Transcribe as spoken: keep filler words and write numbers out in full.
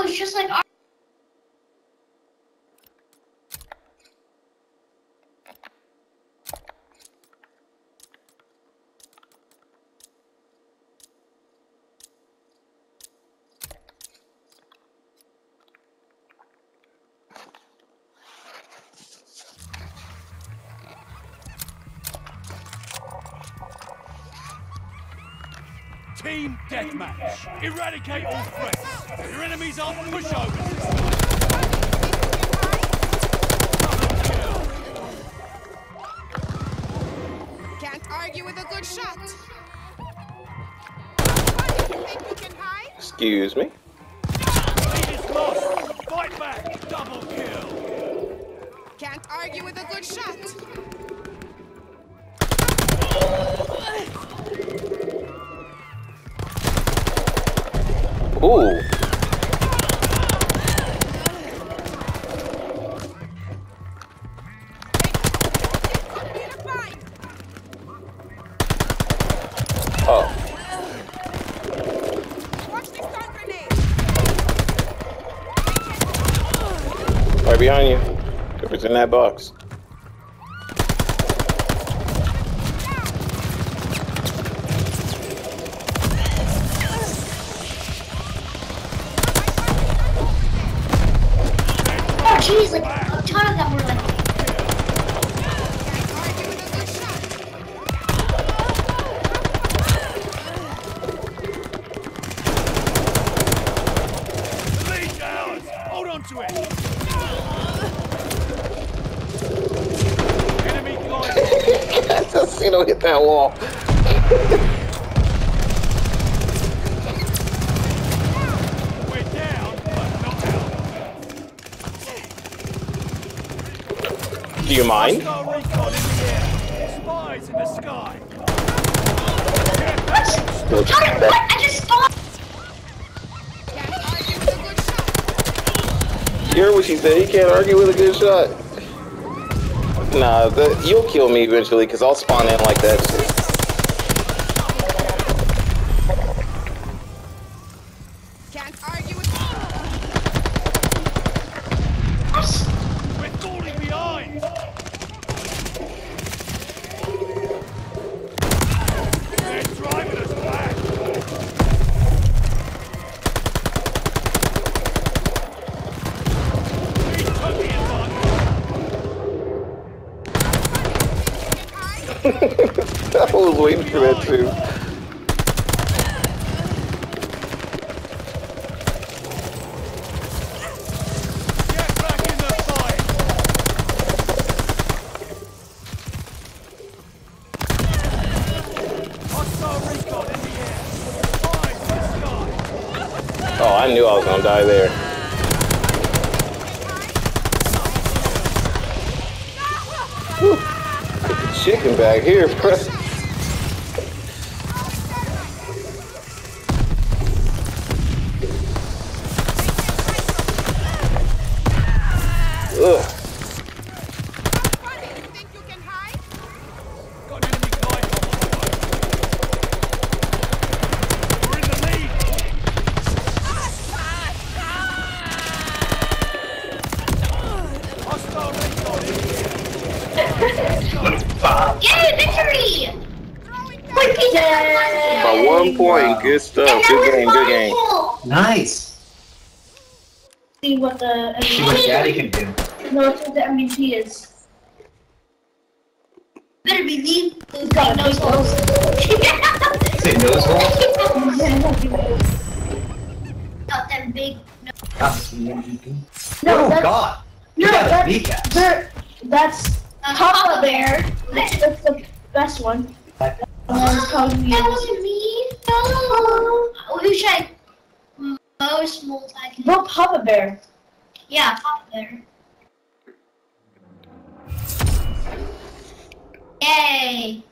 was just like our Team deathmatch. Eradicate all threats. Your enemies are pushovers. Can't argue with a good shot. You think you can hide? Excuse me. Lead is lost. Fight back. Double kill. Can't argue with a good shot. Ooh. Oh. Right behind you. If it's in that box. Jeez, like a ton of them were like. The lead's ours. Hold on to it. Enemy glide. I just seen him hit that wall. We're down, but not out. Do you mind? Hostile recon in the air. Spies in the sky. What? I just thought. You heard what she said. He can't argue with a good shot. Nah, the, you'll kill me eventually because I'll spawn in like that. Can't argue with. We're falling behind. They're driving us back. We took the advantage. I was waiting for that too. Get back in the fight. Hostile recon in the air. Spies in the sky. Oh, I knew I was gonna die there. Whew. Put the chicken back here, bro. Ugh. You think you can hide? Got an enemy glide bomb on the way. We're in the lead. Hostile recon in the air. Yay, victory! Quick pizza! By one point, good stuff. Good game, good game. Nice. See what the See what Daddy can do. no, that's what the M V P is. Better believe those guys knows holes. Is it nose hole? Got them big. That's the M V P. No, Oh that's, God. You no, got a that's, kneecap. they're- that's Papa Bear. That's, that's the best one. Like that. Um, that wasn't me. No. Who should I most multi? Well, Papa Bear. Yeah, Papa Bear. Yay!